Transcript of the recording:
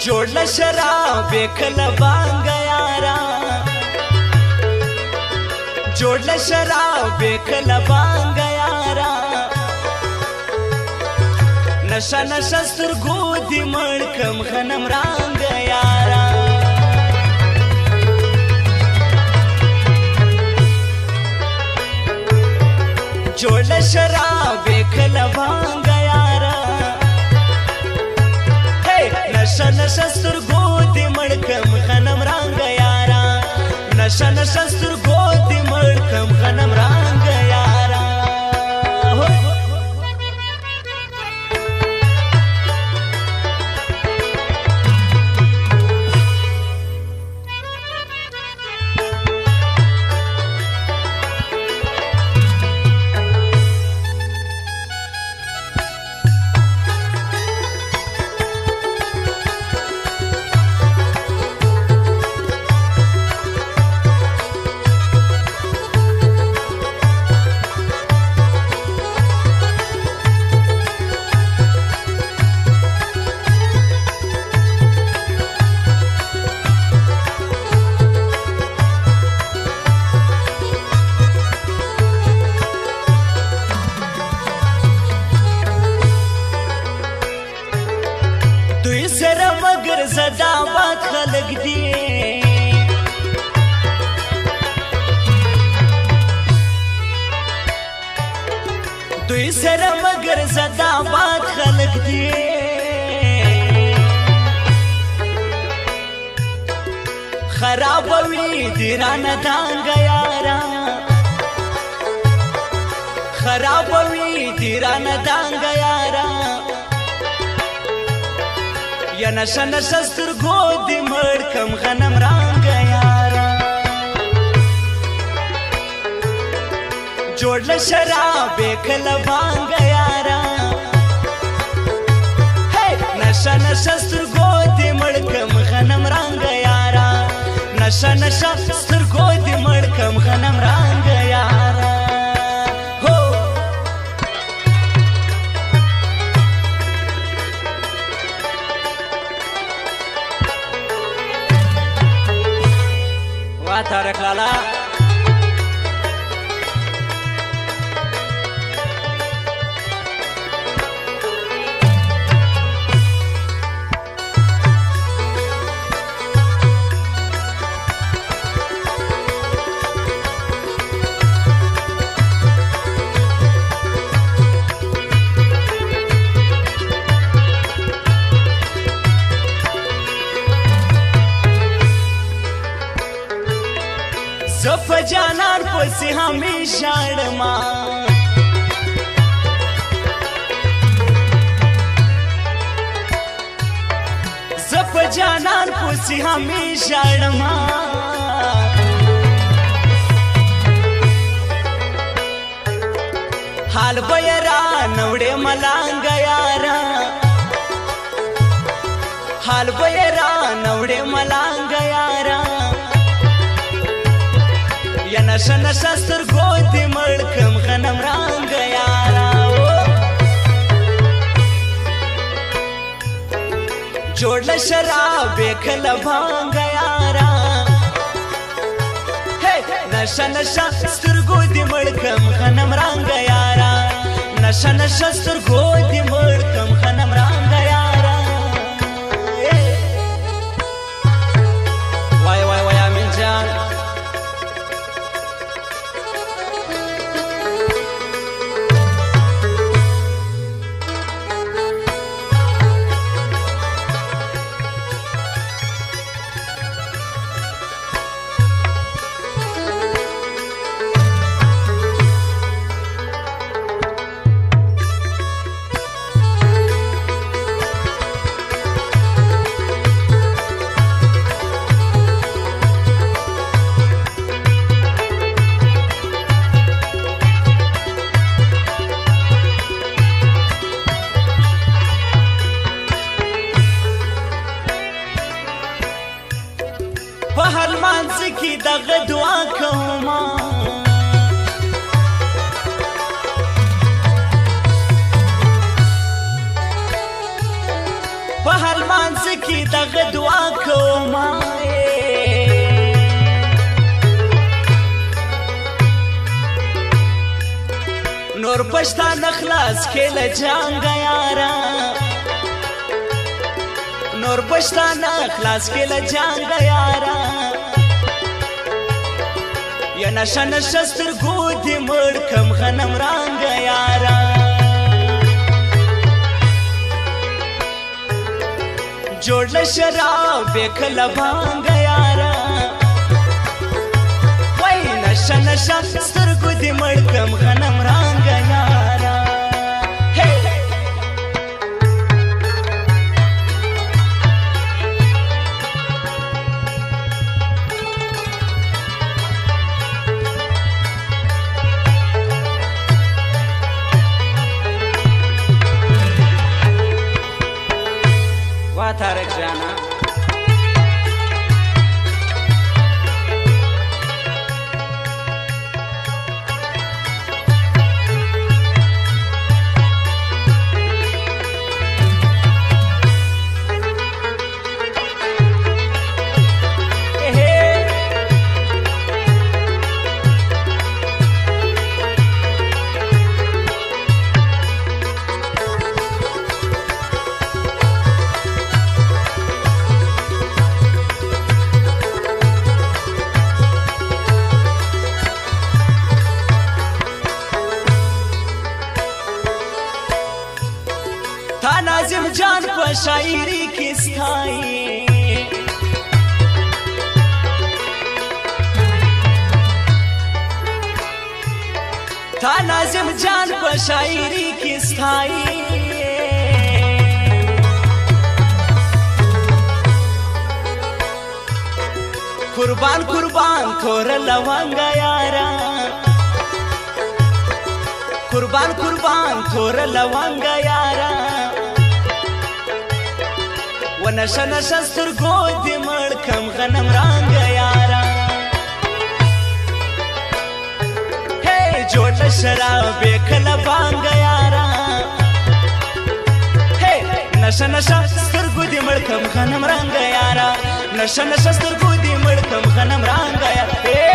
جوړ له شراب کله بانګ یارا جوړ له شراب کله بانګ یارا نشه نشه سترګو دې مړ کم غنم رنګ یارا جوړ له شراب کله بانګ یارا نشه نشه سترګو دې مړ کم غنم رنګ یارا نشه نشه سترګو دې مړ کم غنم رنګ یارا زدا باد خلق دی دوی سره مگر زدا باد خلق دی خرابوي دیرانه دانګ یارا خرابوي دیرانه دانګ یارا یا نشه نشه سترګو دې مړ کم غنم رنګ یارا جوړ له شراب کله بانګ یارا نشه نشه سترګو دې مړ کم غنم رنګ یارا نشه نشه سترګو دې مړ کم غنم رنګ یارا تارک لالا زف جانان پسی ہمیشہ ڈما زف جانان پسی ہمیشہ ڈما حال بیرا نوڑے ملانگ یارا حال بیرا نوڑے ملانگ یارا یا نشه نشه سترګو دې مړ کم غنم رنګ یارا جوړ له شراب کله بانګ یارا نشه نشه سترګو دې مړ کم غنم رنګ یارا نشه نشه سترګو دې مړ کم غنم رنګ یارا وای وای وای امین جان کی دغه دعا کوما په هر مانځ کې دغه دعا کومه نور پښتانه خلاص کې له جنګه یاره نور پښتانه خلاص کې له جنګه یاره یا نشه نشه سترګو دې مړ کم غنم رنګه یاره جوړ له شراب بې کله بانګه یاره وای نشه نشه سترګو دې مړ کم غنم رنګه یاره تارک جانا تا ناظم جان په شاعری کې ستایي تا ناظم جان په شاعری کې ستایي قربان قربان تور لونګ یارا قربان قربان تور لونګ یارا ونشه نشه سترګو دې مړ کم غنم رنګ یارا هی جوړ له شراب بې کله بانګ یارا هی نشه نشه سترګو دې مړ کم غنم رنګ یارا نشه نشه سترګو دې مړ کم غنم رنګ یارا